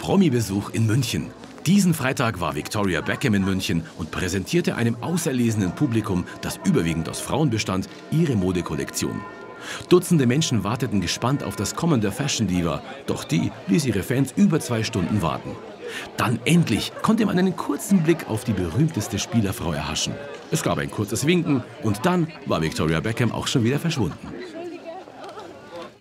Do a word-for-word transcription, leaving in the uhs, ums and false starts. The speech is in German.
Promi-Besuch in München. Diesen Freitag war Victoria Beckham in München und präsentierte einem auserlesenen Publikum, das überwiegend aus Frauen bestand, ihre Modekollektion. Dutzende Menschen warteten gespannt auf das Kommen der Fashion Diva, doch die ließ ihre Fans über zwei Stunden warten. Dann endlich konnte man einen kurzen Blick auf die berühmteste Spielerfrau erhaschen. Es gab ein kurzes Winken und dann war Victoria Beckham auch schon wieder verschwunden.